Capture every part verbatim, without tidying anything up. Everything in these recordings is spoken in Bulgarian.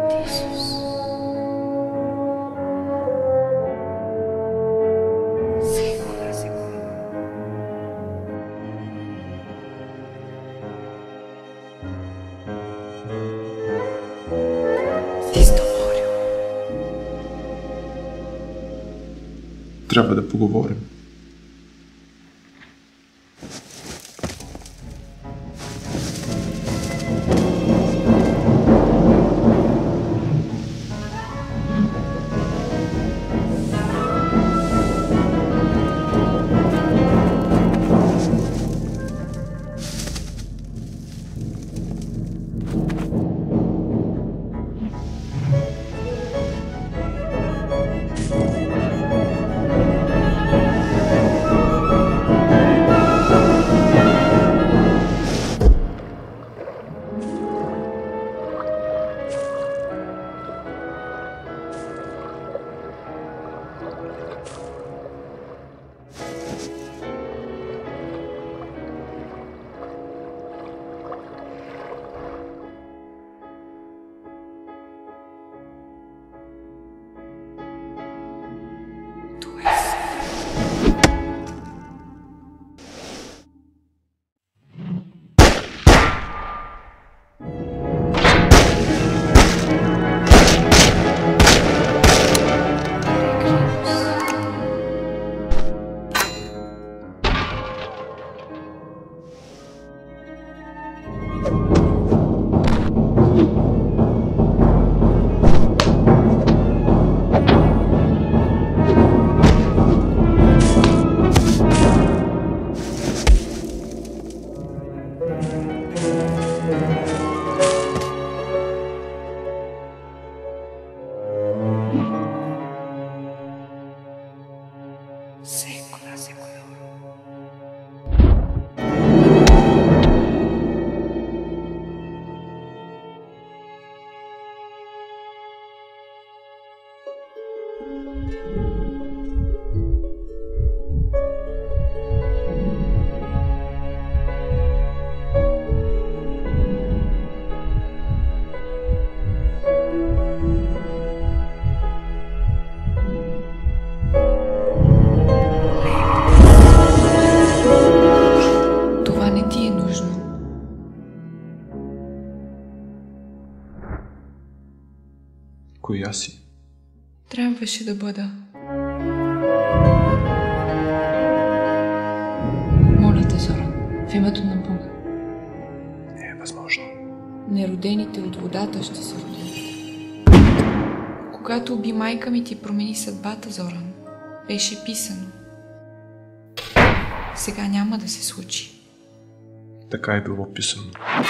Трябва да поговорим. Коя си? Трябваше да бъда. Моля те, Зоран, в името на Бога. Не е възможно. Неродените от водата ще се родят. Когато уби майка ми, ти промени съдбата, Зоран. Беше писано. Сега няма да се случи. Така е било писано.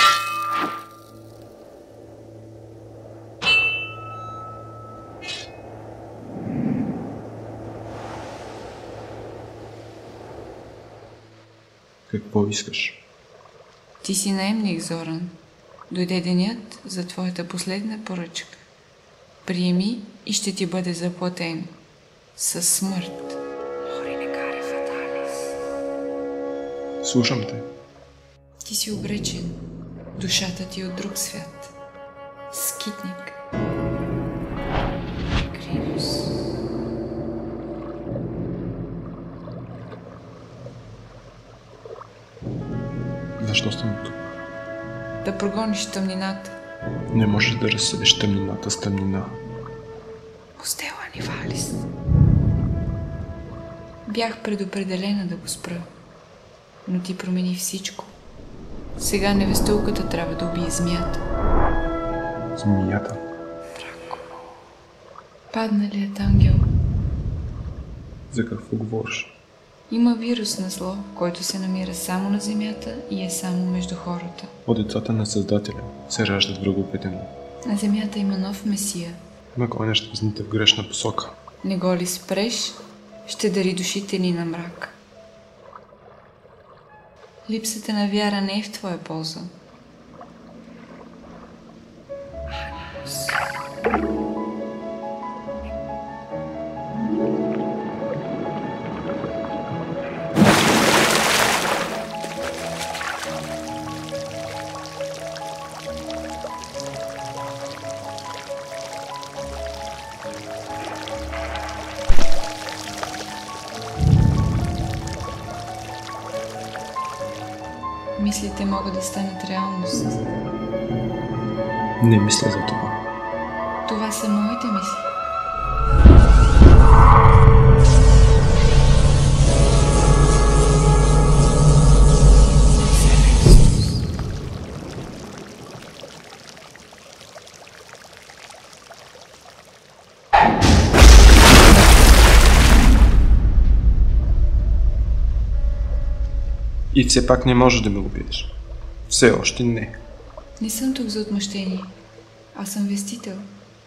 Какво искаш? Ти си наемник, Зоран. Дойде денят за твоята последна поръчка. Приеми и ще ти бъде заплатено. Със смърт. Слушам те. Ти си обречен. Душата ти е от друг свят. Скитник. Гринус. Защо съм тук? Да прогониш тъмнината. Не можеш да разсъдиш тъмнината с тъмнина. Постела ни, Валис. Бях предопределена да го спра. Но ти промени всичко. Сега невестулката трябва да убие змията. Змията? Драко. Падналият ангел. За какво говориш? Има вирус на зло, който се намира само на земята и е само между хората. От децата на Създателя се раждат враговете. На земята има нов месия. Наклонящ везните в грешна посока. Не го ли спреш, ще дари душите ни на мрак. Липсата на вяра не е в твоя полза. мислите могат да станат реалност. Не мисля за това. Това са моите мисли. И все пак не можеш да ме убиеш. Все още не. Не съм тук за отмъщение. Аз съм вестител.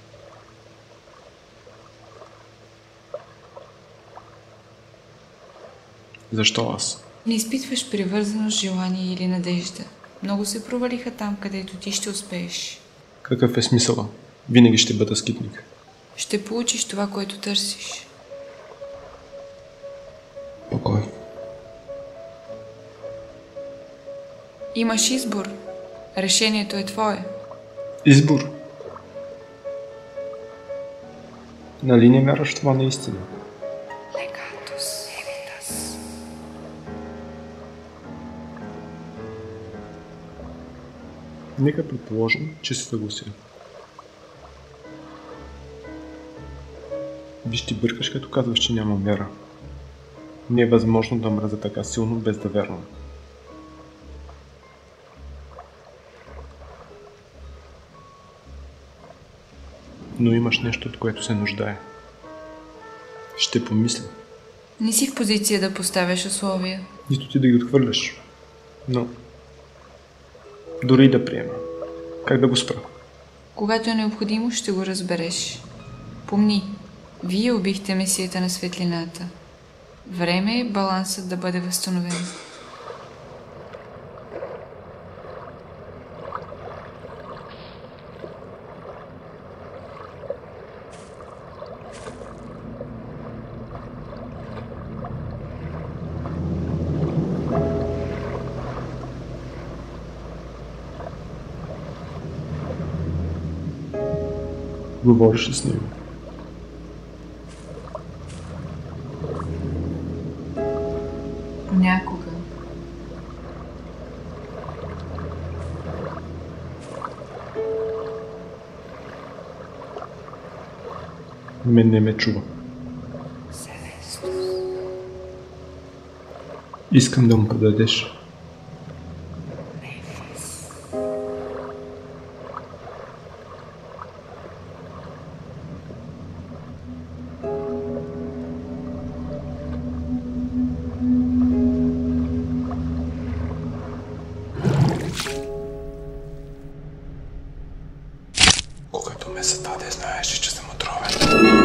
Защо аз? Не изпитваш привързаност, желание или надежда. Много се провалиха там, където ти ще успееш. Какъв е смисъла? Винаги ще бъда скитник. Ще получиш това, което търсиш. Покой. Имаш избор. Решението е твое. Избор. Нали не вярваш в това наистина? Legatus evitas. Нека предположим, че се съглася. Виж, ти бъркаш, като казваш, че няма вяра. Не е възможно да мразя така силно, без да вярвам. Но имаш нещо, от което се нуждае. Ще помисля. Не си в позиция да поставяш условия. Нито ти да ги отхвърляш. Но... дори и да приема. Как да го спра? Когато е необходимо, ще го разбереш. Помни, вие убихте месията на светлината. Време е балансът да бъде възстановен. Говориш ли с него? Някога. Мен не ме чува. Искам да му подадеш. Когато ме създаде, знаеш, че съм отровен.